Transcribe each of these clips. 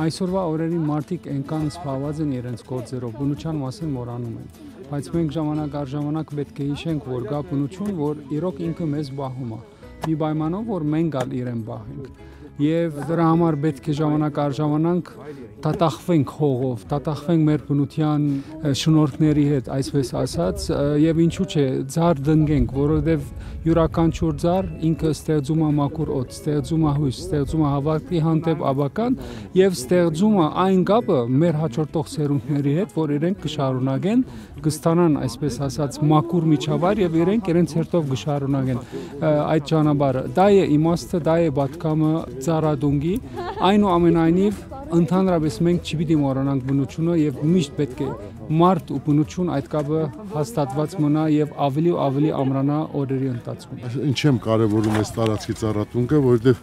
Այսօրվա օրերին մարդիկ այնքան սփաված են իրենց գործերով, բնության մասին մոռանում են։ Բայց մենք ժամանակ առ ժամանակ պետք է հիշենք, որ կա բնություն, որ իրոք ինքը մեզ բահում է։ Մի պայմանով, որ մենք ալ իրեն բահենք։ Եվ դրա համար պետք է ժամանակ առ ժամանակ տատախվենք հողով, տատախվենք մեր բնության շնորհքների հետ, այսպես ասած, եւ ինչու՞ չէ, ձար դնգենք, որովհետեւ յուրաքանչյուր ձար ինքը ստեղծում է մաքուր օդ, ստեղծում է հույս, ստեղծում է հավատքի հանդեպ աբական եւ ստեղծում է այն կապը մեր հաջորդող սերունդների հետ, որ իրենք կշարունակեն, կստանան, այսպես ասած, մաքուր միջավայր եւ իրենց հերթով կշարունակեն այդ ճանապարհը։ Դա է իմաստը, դա է պատկամը ծառադունգի, այնուամենայնիվ ընդհանրապես մենք չպիտի մոռանանք բնությունը եւ միշտ պետք է մարդ ու բնություն այդ կապը հաստատված մնա եւ ավելի ու ավելի ամրանա օրերի ընթացքում։ Ինչ եմ կարևորում այս տարածքի ծառատունկը, որովհետեւ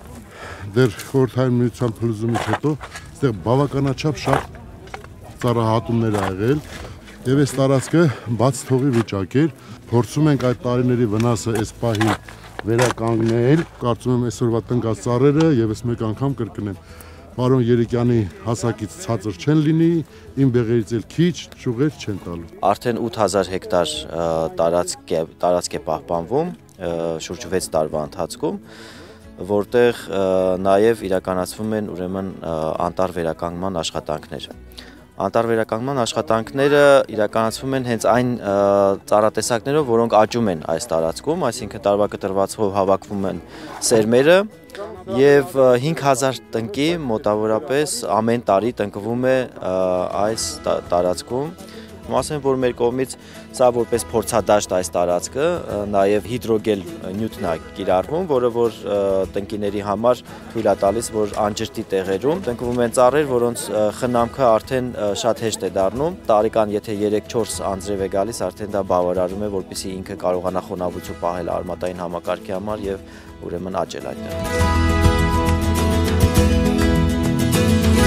դեռ խորհրդային միության փլուզումից հետո այստեղ բավականաչափ շատ ծառահատումներ ա եղել եւ այս տարածքը բաց թողի վիճակ էր։ Փորձում ենք այդ տարիների վնասը այս պահին վերականգնել։ Կարծում եմ այսօրվա տնկած ծառերը եւս մեկ անգամ կրկնեմ։ Պարոն Երիկյանի հասակից ցածր չեն լինի, իմ բեղերից էլ քիչ, ճյուղեր չեն տալու։ Արդեն 8000 հեկտար տարածք է պահպանվում շուրջ 6 տարվա ընթացքում, որտեղ նաև իրականացվում են ուրեմն անտառ վերականգնման աշխատանքներ։ Անտառ վերականգնման աշխատանքները իրականացվում են հենց այն ծառատեսակներով, որոնք աճում են այս տարածքում, այսինքն տարվա կտրվածքով հավաքվում են սերմերը եւ 5000 տնկի մոտավորապես ամեն տարի տնկվում է այս տարածքում։ Ասեմ, որ մեր կողմից սա որպես փորձադաշտ այս տարածքը նաև հիդրոգել նյութն է կիրառվում, որը որ տնկիների համար թույլ է տալիս, որ անջրտի տեղերում տնկվում են ծառեր, որոնց խնամքը արդեն շատ հեշտ է դառնում։ Տարեկան եթե 3-4 անձրև է գալիս, արդեն դա բավարարում է, որպեսզի ինքը կարողանա խոնավություն պահել արմատային համակարգի համար եւ ուրեմն աճել այդտեղ։